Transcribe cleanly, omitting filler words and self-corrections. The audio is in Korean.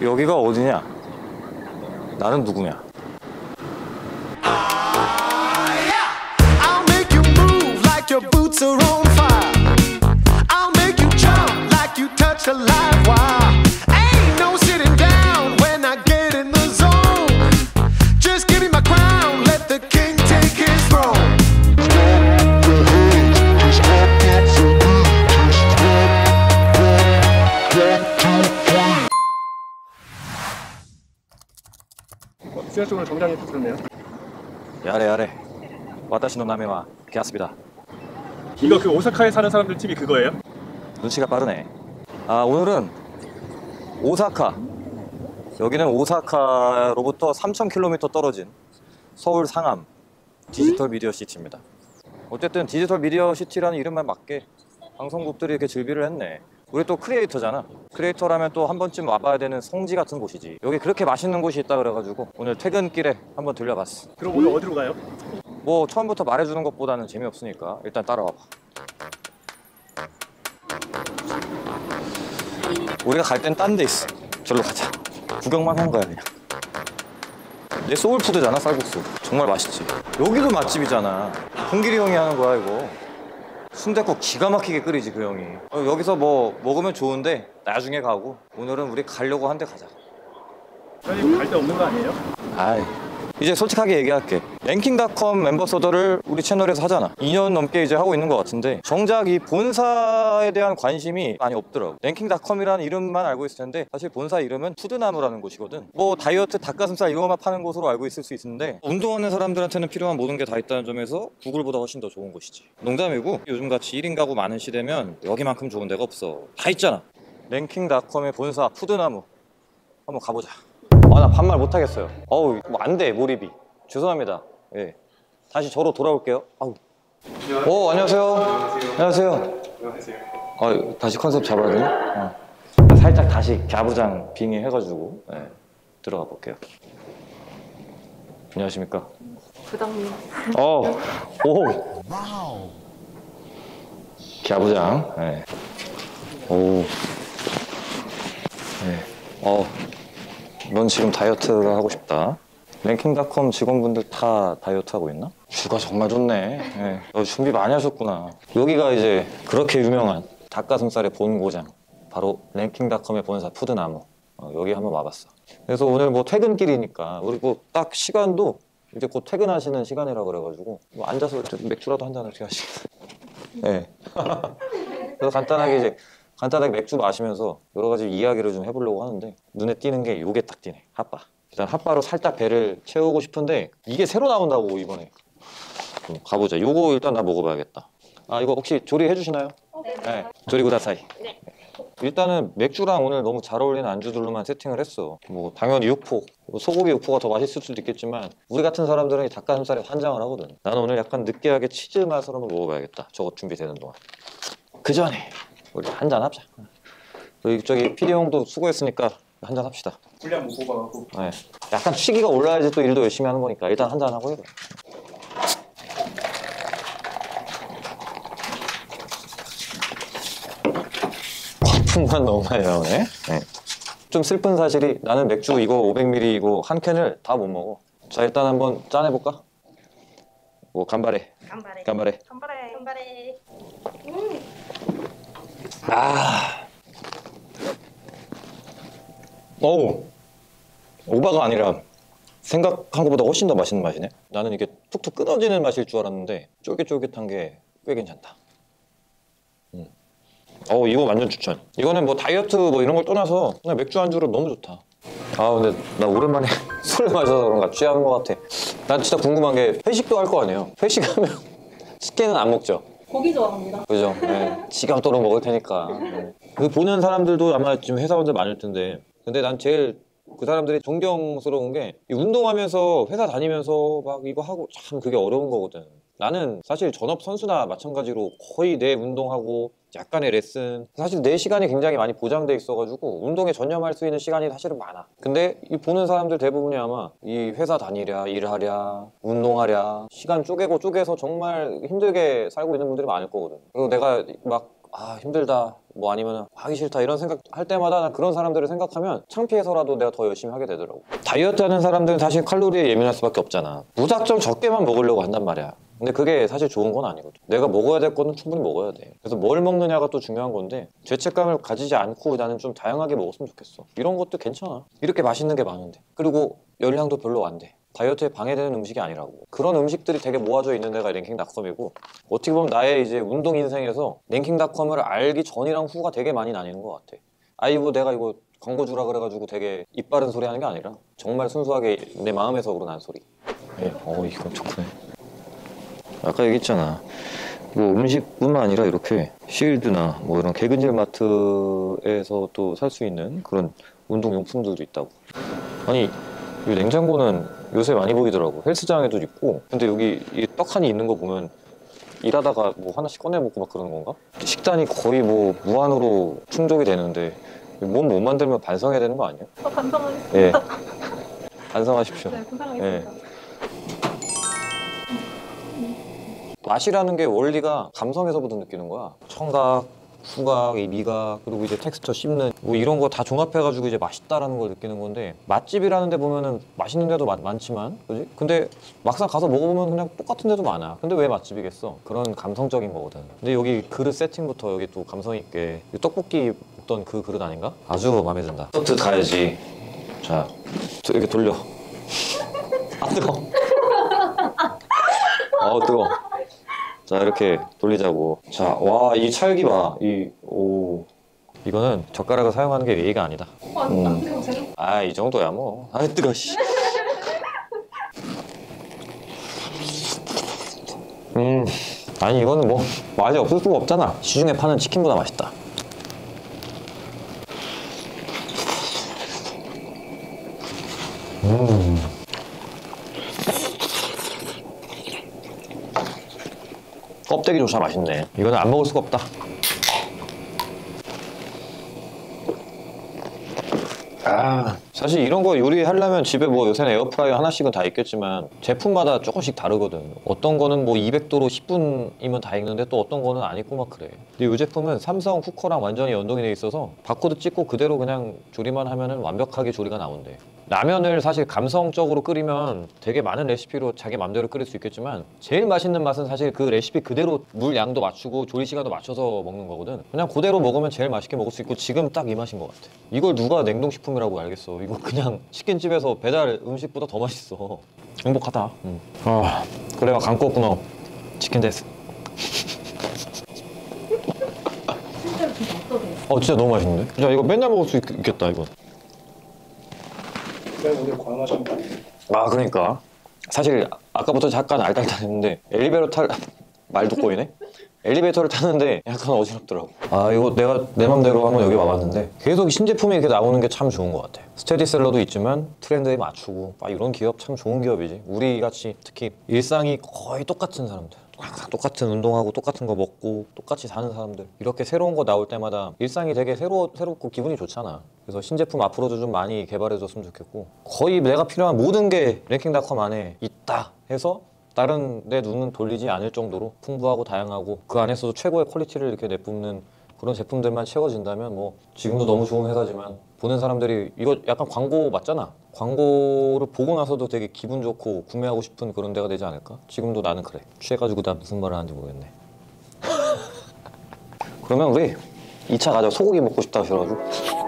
여기가 어디냐? 나는 누구냐? Your boots are on fire. I'll make you jump like you touch a live wire. Ain't no sitting down when I get in the zone. Just give me my crown, let the king take his throne. 수현 씨 오늘 정장 입고 들었네요. 야래 야래. 와타시노 나메와 기아스비다. 이거 그 오사카에 사는 사람들 TV 그거예요? 눈치가 빠르네. 아, 오늘은 오사카, 여기는 오사카로부터 3,000km 떨어진 서울 상암 디지털 미디어 시티입니다. 어쨌든 디지털 미디어 시티라는 이름만 맞게 방송국들이 이렇게 즐비를 했네. 우리 또 크리에이터잖아. 크리에이터라면 또 한 번쯤 와봐야 되는 성지 같은 곳이지. 여기 그렇게 맛있는 곳이 있다 그래가지고 오늘 퇴근길에 한번 들려봤어. 그럼 오늘 어디로 가요? 뭐 처음부터 말해주는 것보다는 재미없으니까 일단 따라와봐. 우리가 갈 땐 딴 데 있어. 절로 가자. 구경만 한 거야 그냥. 내 소울푸드잖아, 쌀국수. 정말 맛있지. 여기도 맛집이잖아. 홍길이 형이 하는 거야 이거. 순댓국 기가 막히게 끓이지 그 형이. 여기서 뭐 먹으면 좋은데 나중에 가고, 오늘은 우리 가려고 한 데 가자. 사장님 갈 데 없는 거 아니에요? 아이, 이제 솔직하게 얘기할게. 랭킹닷컴 멤버서더를 우리 채널에서 하잖아. 2년 넘게 이제 하고 있는 것 같은데 정작 이 본사에 대한 관심이 많이 없더라고. 랭킹닷컴이라는 이름만 알고 있을 텐데 사실 본사 이름은 푸드나무라는 곳이거든. 뭐 다이어트, 닭가슴살 이런 것만 파는 곳으로 알고 있을 수 있는데 운동하는 사람들한테는 필요한 모든 게 다 있다는 점에서 구글보다 훨씬 더 좋은 곳이지. 농담이고, 요즘같이 1인 가구 많은 시대면 여기만큼 좋은 데가 없어. 다 있잖아. 랭킹닷컴의 본사 푸드나무 한번 가보자. 나 반말 못하겠어요. 어우, 뭐 안 돼, 몰입이. 죄송합니다. 예. 다시 저로 돌아올게요. 아우. 안녕하세요. 안녕하세요. 다시 컨셉 잡아야 되나? 살짝 다시 갸부장 빙의 해가지고 들어가 볼게요. 안녕하십니까? 부장님. 갸부장. 네. 오. 네. 넌 지금 다이어트가 하고 싶다. 랭킹닷컴 직원분들 다 다이어트 하고 있나? 뷰가 정말 좋네. 너 준비 많이 하셨구나. 여기가 이제 그렇게 유명한 닭가슴살의 본고장, 바로 랭킹닷컴의 본사 푸드나무. 여기 한번 와봤어. 그래서 오늘 뭐 퇴근길이니까 우리 뭐 딱 시간도 이제 곧 퇴근하시는 시간이라 그래가지고 뭐 앉아서 맥주라도 한잔 이렇게 하시겠어요? 네. 그래서 간단하게 맥주 마시면서 여러 가지 이야기를 좀 해보려고 하는데 눈에 띄는 게 요게 딱 띄네. 핫바. 일단 핫바로 살짝 배를 채우고 싶은데 이게 새로 나온다고 이번에. 가보자. 요거 일단 나 먹어봐야겠다. 이거 혹시 조리해 주시나요? 네. 조리 구다사이. 네. 일단은 맥주랑 오늘 너무 잘 어울리는 안주들로만 세팅을 했어. 뭐 당연히 육포, 소고기 육포가 더 맛있을 수도 있겠지만 우리 같은 사람들은 이 닭가슴살에 환장을 하거든. 나는 오늘 약간 느끼하게 치즈 맛으로 한번 먹어봐야겠다. 저거 준비되는 동안. 그 전에 우리 한잔 합시다. 저기 PD 형도 수고했으니까 한잔 합시다. 분량 못 뽑아갖고. 네. 약간 취기가 올라야지 또 일도 열심히 하는 거니까 일단 한잔 하고 해봐. 거품만 너무 많이 나오네. 네. 좀 슬픈 사실이 나는 맥주 이거 500ml 이거 한 캔을 다 못 먹어. 자, 일단 한번 짠해볼까? 뭐 간발해. 간발해. 오바가 아니라 생각한 것보다 훨씬 더 맛있는 맛이네. 나는 이게 툭툭 끊어지는 맛일 줄 알았는데 쫄깃쫄깃한 게 꽤 괜찮다. 이거 완전 추천. 이거는 뭐 다이어트 뭐 이런 걸 떠나서 그냥 맥주 안주로 너무 좋다. 근데 나 오랜만에 술을 마셔서 그런가 취한 것 같아. 난 진짜 궁금한 게 회식도 할 거 아니에요. 회식하면 식혜는 안 먹죠? 고기 좋아합니다. 그죠? 네. 지갑도록 먹을 테니까. 그 보는 사람들도 아마 지금 회사원들 많을 텐데, 근데 난 제일 그 사람들이 존경스러운 게 운동하면서 회사 다니면서 막 이거 하고 참 그게 어려운 거거든. 나는 사실 전업 선수나 마찬가지로 거의 내 운동하고 약간의 레슨, 사실 내 시간이 굉장히 많이 보장돼 있어가지고 운동에 전념할 수 있는 시간이 사실은 많아. 근데 이 보는 사람들 대부분이 아마 이 회사 다니랴, 일하랴, 운동하랴 시간 쪼개고 쪼개서 정말 힘들게 살고 있는 분들이 많을 거거든. 그리고 내가 막 아 힘들다 뭐 아니면 하기 싫다 이런 생각 할 때마다 난 그런 사람들을 생각하면 창피해서라도 내가 더 열심히 하게 되더라고. 다이어트 하는 사람들은 사실 칼로리에 예민할 수밖에 없잖아. 무작정 적게만 먹으려고 한단 말이야. 근데 그게 사실 좋은 건 아니거든. 내가 먹어야 될 거는 충분히 먹어야 돼. 그래서 뭘 먹느냐가 또 중요한 건데 죄책감을 가지지 않고 나는 좀 다양하게 먹었으면 좋겠어. 이런 것도 괜찮아. 이렇게 맛있는 게 많은데. 그리고 열량도 별로 안 돼. 다이어트에 방해되는 음식이 아니라고. 그런 음식들이 되게 모아져 있는 데가 랭킹닷컴이고 어떻게 보면 나의 이제 운동 인생에서 랭킹닷컴을 알기 전이랑 후가 되게 많이 나뉘는 것 같아. 아이고 내가 이거 광고 주라 그래가지고 되게 입 바른 소리 하는 게 아니라 정말 순수하게 내 마음에서 우러난 소리. 예, 이건 좋구네. 아까 얘기했잖아. 뭐 음식뿐만 아니라 이렇게 실드나 뭐 이런 개근질 마트에서 또 살 수 있는 그런 운동용품들도 있다고. 아니 이 냉장고는 요새 많이 보이더라고. 헬스장에도 있고. 근데 여기 이 떡하니 있는 거 보면 일하다가 뭐 하나씩 꺼내 먹고 막 그러는 건가? 식단이 거의 뭐 무한으로 충족이 되는데 몸 못 만들면 반성해야 되는 거 아니에요? 반성하겠습니다. 예. 반성하십시오. 네, 반성하겠습니다. 맛이라는 게 원리가 감성에서부터 느끼는 거야. 청각, 후각, 이 미각, 그리고 이제 텍스처 씹는 뭐 이런 거 다 종합해가지고 이제 맛있다라는 걸 느끼는 건데 맛집이라는 데 보면은 맛있는 데도 많지만, 그지? 근데 막상 가서 먹어보면 그냥 똑같은 데도 많아. 근데 왜 맛집이겠어? 그런 감성적인 거거든. 근데 여기 그릇 세팅부터 여기 또 감성 있게 떡볶이 먹던 그 그릇 아닌가? 아주 마음에 든다. 서트 가야지. 자, 이렇게 돌려. 아 뜨거. 뜨거. 자 이렇게 돌리자고. 자, 와 이 찰기 봐. 이거는 젓가락을 사용하는 게 예의가 아니다. 안 뜨거우세요? 아 이 정도야 뭐. 아 뜨거 씨. 아니 이거는 뭐 맛이 없을 수가 없잖아. 시중에 파는 치킨보다 맛있다. 껍데기조차 맛있네. 이거는 안 먹을 수가 없다. 사실 이런 거 요리하려면 집에 뭐 요새는 에어프라이어 하나씩은 다 있겠지만 제품마다 조금씩 다르거든. 어떤 거는 뭐 200도로 10분이면 다 익는데 또 어떤 거는 안 익고 막 그래. 근데 이 제품은 삼성 후커랑 완전히 연동이 돼 있어서 바코드 찍고 그대로 그냥 조리만 하면은 완벽하게 조리가 나온대. 라면을 사실 감성적으로 끓이면 되게 많은 레시피로 자기 맘대로 끓일 수 있겠지만 제일 맛있는 맛은 사실 그 레시피 그대로 물 양도 맞추고 조리 시간도 맞춰서 먹는 거거든. 그냥 그대로 먹으면 제일 맛있게 먹을 수 있고 지금 딱 이 맛인 것 같아. 이걸 누가 냉동식품이라고 알겠어. 이거 그냥 치킨집에서 배달 음식보다 더 맛있어. 행복하다. 그래가 감고 치킨 데스. 실제로 진짜 어떠세요? 진짜 너무 맛있는데? 야 이거 맨날 먹을 수 있겠다 이거. 내가 오늘 과음하신 거 아니에요? 그러니까 사실 아까부터 잠깐 알딸딸했는데 말도 꼬이네. 엘리베이터를 타는데 약간 어지럽더라고. 이거 내가 내 맘대로 한번 여기 와봤는데 계속 신제품이 이렇게 나오는 게 참 좋은 것 같아. 스테디셀러도 있지만 트렌드에 맞추고 이런 기업 참 좋은 기업이지. 우리같이 특히 일상이 거의 똑같은 사람들, 항상 똑같은 운동하고 똑같은 거 먹고 똑같이 사는 사람들, 이렇게 새로운 거 나올 때마다 일상이 되게 새롭고 기분이 좋잖아. 그래서 신제품 앞으로도 좀 많이 개발해줬으면 좋겠고, 거의 내가 필요한 모든 게 랭킹닷컴 안에 있다 해서 다른 데 눈은 돌리지 않을 정도로 풍부하고 다양하고 그 안에서도 최고의 퀄리티를 이렇게 내뿜는 그런 제품들만 채워진다면 뭐 지금도 너무 좋은 회사지만 보는 사람들이 이거 약간 광고 맞잖아. 광고를 보고 나서도 되게 기분 좋고 구매하고 싶은 그런 데가 되지 않을까? 지금도 나는 그래. 취해가지고 나 무슨 말을 하는지 모르겠네. 그러면 우리 2차 가자. 소고기 먹고 싶다 하셔가지고.